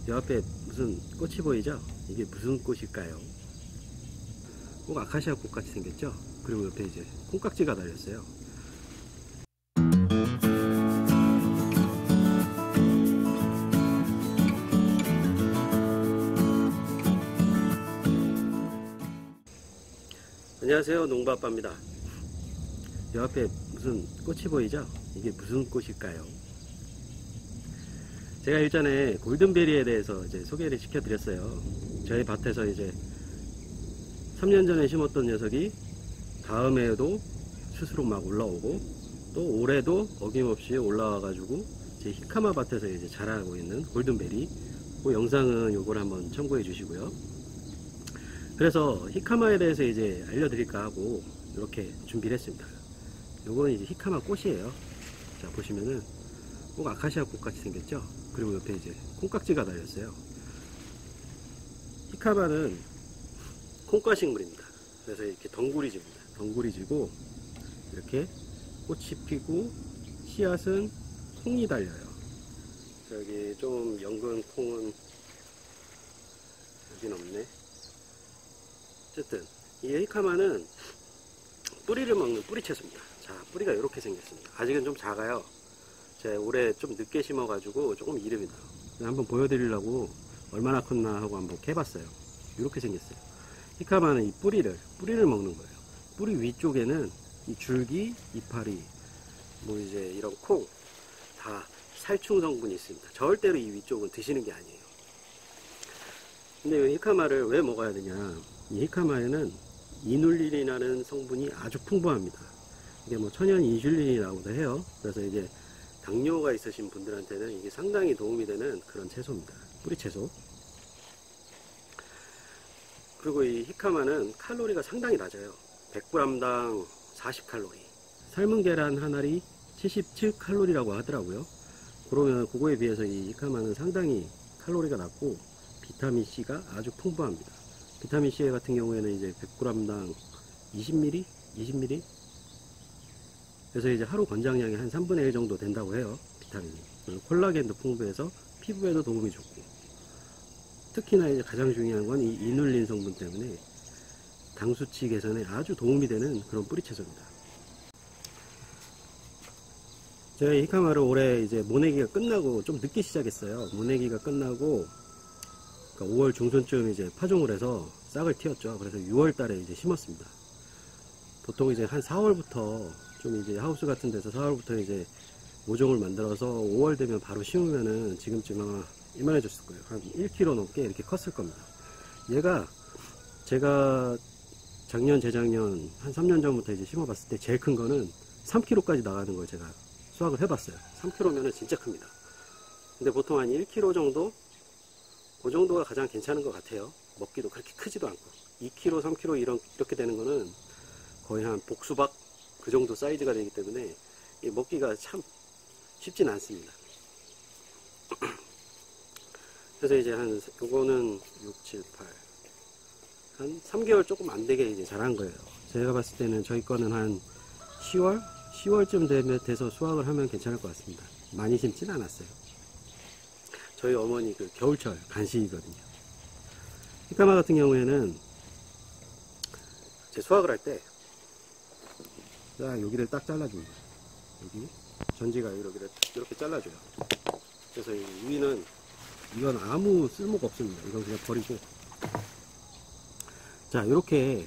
여 앞에 무슨 꽃이 보이죠? 이게 무슨 꽃일까요? 꼭 아카시아 꽃 같이 생겼죠? 그리고 옆에 이제 콩깍지가 달렸어요. 안녕하세요, 농부아빠입니다. 여 앞에 무슨 꽃이 보이죠? 이게 무슨 꽃일까요? 제가 일전에 골든베리에 대해서 이제 소개를 시켜드렸어요. 저희 밭에서 이제 3년 전에 심었던 녀석이 다음 해에도 스스로 막 올라오고, 또 올해도 어김없이 올라와가지고 제 히카마 밭에서 이제 자라고 있는 골든베리, 그 영상은 요걸 한번 참고해 주시고요. 그래서 히카마에 대해서 이제 알려드릴까 하고 이렇게 준비를 했습니다. 요건 이제 히카마 꽃이에요. 자, 보시면은 꼭 아카시아 꽃 같이 생겼죠? 그리고 옆에 이제 콩깍지가 달렸어요. 히카마는 콩과식물입니다. 그래서 이렇게 덩굴이집니다. 덩굴이지고 이렇게 꽃이 피고 씨앗은 콩이 달려요. 저기 좀 연근 콩은 여긴 없네. 어쨌든 이 히카마는 뿌리를 먹는 뿌리채소입니다. 자, 뿌리가 이렇게 생겼습니다. 아직은 좀 작아요. 제가 올해 좀 늦게 심어가지고 조금 이릅니다. 한번 보여드리려고 얼마나 컸나 하고 한번 해봤어요. 이렇게 생겼어요. 히카마는 이 뿌리를 먹는 거예요. 뿌리 위쪽에는 이 줄기, 이파리, 뭐 이제 이런 콩, 다 살충 성분이 있습니다. 절대로 이 위쪽은 드시는 게 아니에요. 근데 이 히카마를 왜 먹어야 되냐? 이 히카마에는 이눌린이라는 성분이 아주 풍부합니다. 이게 뭐 천연 이듈린이라고도 해요. 그래서 이제 당뇨가 있으신 분들한테는 이게 상당히 도움이 되는 그런 채소입니다. 뿌리채소. 그리고 이 히카마는 칼로리가 상당히 낮아요. 100g당 40칼로리. 삶은 계란 한 알이 77칼로리라고 하더라고요. 그러면 그거에 비해서 이 히카마는 상당히 칼로리가 낮고 비타민C가 아주 풍부합니다. 비타민C 같은 경우에는 이제 100g당 20ml? 그래서 이제 하루 권장량이 한 3분의 1 정도 된다고 해요. 비타민이. 콜라겐도 풍부해서 피부에도 도움이 좋고, 특히나 이제 가장 중요한 건 이 이눌린 성분 때문에 당 수치 개선에 아주 도움이 되는 그런 뿌리채소입니다. 제가 이 히카마를 올해 이제 모내기가 끝나고 좀 늦게 시작했어요. 모내기가 끝나고 그러니까 5월 중순쯤 이제 파종을 해서 싹을 틔웠죠. 그래서 6월 달에 이제 심었습니다. 보통 이제 한 4월부터 좀 이제 하우스 같은 데서 4월부터 이제 모종을 만들어서 5월 되면 바로 심으면은 지금쯤 아마 이만해졌을 거예요. 한 1kg 넘게 이렇게 컸을 겁니다. 얘가 제가 작년, 재작년 한 3년 전부터 이제 심어봤을 때 제일 큰 거는 3kg까지 나가는 걸 제가 수확을 해봤어요. 3kg면은 진짜 큽니다. 근데 보통 한 1kg 정도? 그 정도가 가장 괜찮은 것 같아요. 먹기도 그렇게 크지도 않고. 2kg, 3kg 이렇게 되는 거는 거의 한 복수박 그 정도 사이즈가 되기 때문에 먹기가 참 쉽진 않습니다. 그래서 이제 한 요거는 6, 7, 8 한 3개월 조금 안 되게 이제 자란 거예요. 제가 봤을 때는 저희 거는 한 10월쯤 되면 돼서 수확을 하면 괜찮을 것 같습니다. 많이 심진 않았어요. 저희 어머니 그 겨울철 간식이거든요. 히카마 같은 경우에는 제 수확을 할 때 딱 여기를 딱 잘라줍니다. 여기 전지가 이렇게 잘라줘요. 그래서 이 위는 이건 아무 쓸모가 없습니다. 이건 그냥 버리고, 자, 이렇게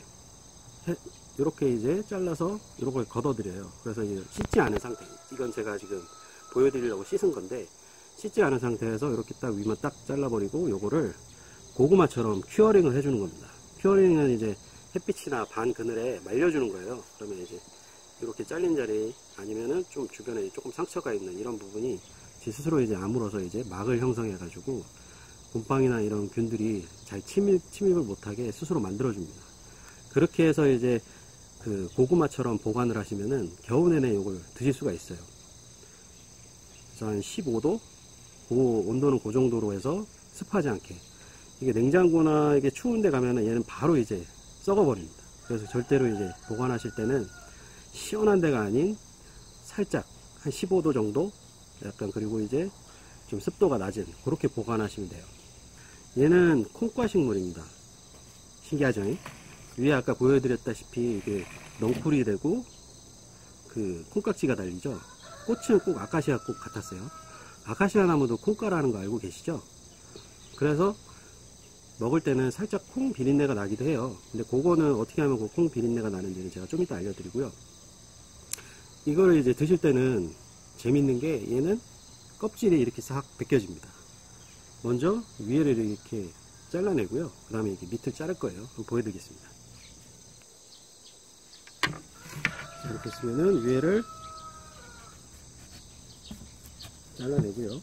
이제 잘라서 이렇게 걷어드려요. 그래서 이제 씻지 않은 상태, 이건 제가 지금 보여드리려고 씻은 건데, 씻지 않은 상태에서 이렇게 딱 위만 딱 잘라버리고 요거를 고구마처럼 큐어링을 해주는 겁니다. 큐어링은 이제 햇빛이나 반 그늘에 말려주는 거예요. 그러면 이제 이렇게 잘린 자리 아니면은 좀 주변에 조금 상처가 있는 이런 부분이 제 스스로 이제 아물어서 이제 막을 형성해 가지고 곰팡이나 이런 균들이 잘 침입을 못하게 스스로 만들어줍니다. 그렇게 해서 이제 그 고구마처럼 보관을 하시면은 겨우 내내 이걸 드실 수가 있어요. 그래서 한 15도? 온도는 그 정도로 해서 습하지 않게. 이게 냉장고나 이게 추운 데 가면은 얘는 바로 이제 썩어버립니다. 그래서 절대로 이제 보관하실 때는 시원한 데가 아닌 살짝 한 15도 정도? 약간, 그리고 이제 좀 습도가 낮은 그렇게 보관하시면 돼요. 얘는 콩과 식물입니다. 신기하죠? 위에 아까 보여드렸다시피 이게 넝쿨이 되고 그 콩깍지가 달리죠. 꽃은 꼭 아카시아 꽃 같았어요. 아카시아 나무도 콩가라는 거 알고 계시죠? 그래서 먹을 때는 살짝 콩 비린내가 나기도 해요. 근데 그거는 어떻게 하면 그 콩 비린내가 나는지는 제가 좀 이따 알려드리고요. 이거를 이제 드실 때는 재밌는 게 얘는 껍질이 이렇게 싹 벗겨집니다. 먼저 위에를 이렇게 잘라내고요. 그 다음에 이렇게 밑을 자를 거예요. 한번 보여드리겠습니다. 이렇게 쓰면은 위에를 잘라내고요.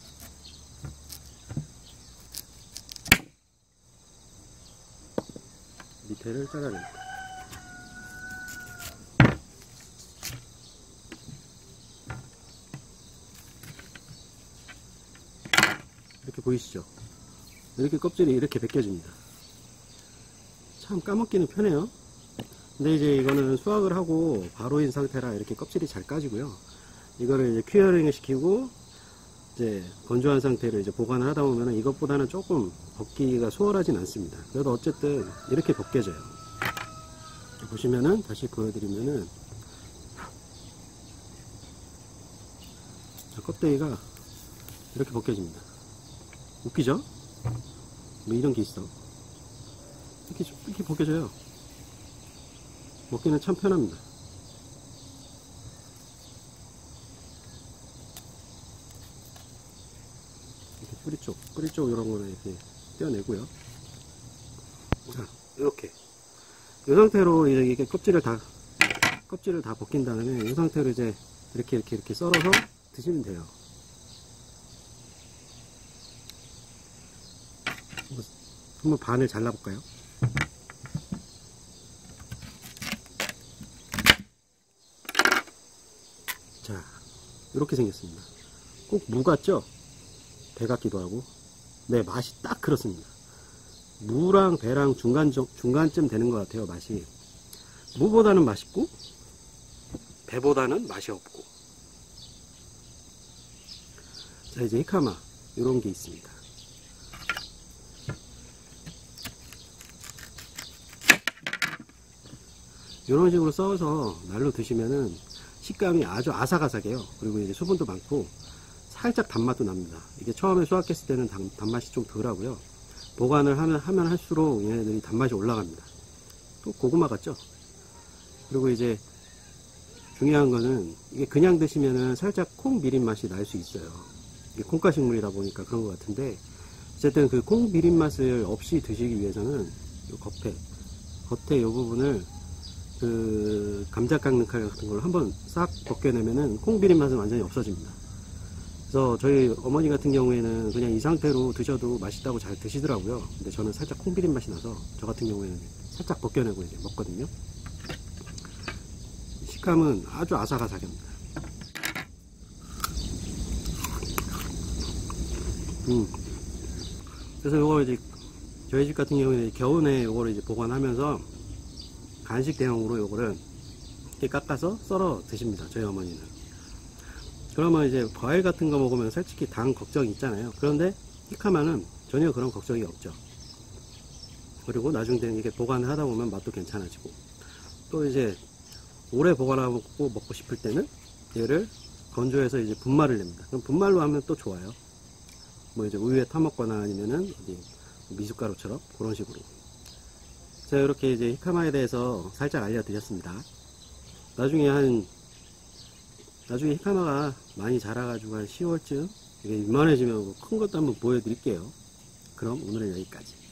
밑에를 잘라냅니다. 이렇게 보이시죠? 이렇게 껍질이 이렇게 벗겨집니다. 참 까먹기는 편해요. 근데 이제 이거는 수확을 하고 바로인 상태라 이렇게 껍질이 잘 까지고요. 이거를 이제 큐어링을 시키고 이제 건조한 상태로 이제 보관을 하다 보면 이것보다는 조금 벗기가 수월하진 않습니다. 그래도 어쨌든 이렇게 벗겨져요. 보시면은 다시 보여드리면은 껍데기가 이렇게 벗겨집니다. 웃기죠? 뭐 이런 게 있어. 이렇게 벗겨져요. 먹기는 참 편합니다. 이렇게 뿌리 쪽 이런 거는 이렇게 떼어내고요. 자, 이렇게 이 상태로 이게 껍질을 다 벗긴 다음에 이 상태로 이제 이렇게 썰어서 드시면 돼요. 한번 반을 잘라볼까요? 자, 이렇게 생겼습니다. 꼭 무 같죠? 배 같기도 하고. 네, 맛이 딱 그렇습니다. 무랑 배랑 중간쯤 되는 것 같아요, 맛이. 무보다는 맛있고, 배보다는 맛이 없고. 자, 이제 히카마, 이런 게 있습니다. 이런 식으로 썰어서 날로 드시면은 식감이 아주 아삭아삭해요. 그리고 이제 수분도 많고 살짝 단맛도 납니다. 이게 처음에 수확했을 때는 단맛이 좀 덜하고요. 보관을 하면 할수록 얘네들이 단맛이 올라갑니다. 또 고구마 같죠? 그리고 이제 중요한 거는 이게 그냥 드시면은 살짝 콩 비린 맛이 날 수 있어요. 이게 콩가식물이다 보니까 그런 것 같은데 어쨌든 그 콩 비린 맛을 없이 드시기 위해서는 요 겉에 요 부분을 그 감자 깎는 칼 같은 걸로 한번 싹 벗겨내면은 콩 비린 맛은 완전히 없어집니다. 그래서 저희 어머니 같은 경우에는 그냥 이 상태로 드셔도 맛있다고 잘 드시더라고요. 근데 저는 살짝 콩 비린 맛이 나서 저 같은 경우에는 살짝 벗겨내고 이제 먹거든요. 식감은 아주 아삭아삭합니다. 그래서 요거 이제 저희 집 같은 경우에는 겨우내 요거를 이제 보관하면서 간식 대용으로 요거를 이렇게 깎아서 썰어 드십니다. 저희 어머니는. 그러면 이제 과일 같은 거 먹으면 솔직히 당 걱정이 있잖아요. 그런데 히카마는 전혀 그런 걱정이 없죠. 그리고 나중에 이게 보관을 하다 보면 맛도 괜찮아지고 또 이제 오래 보관하고 먹고 싶을 때는 얘를 건조해서 이제 분말을 냅니다. 그럼 분말로 하면 또 좋아요. 뭐 이제 우유에 타먹거나 아니면은 어디 미숫가루처럼 그런 식으로. 자, 이렇게 이제 히카마에 대해서 살짝 알려드렸습니다. 나중에 히카마가 많이 자라가지고 한 10월쯤 이게 이만해지면 큰 것도 한번 보여드릴게요. 그럼 오늘은 여기까지.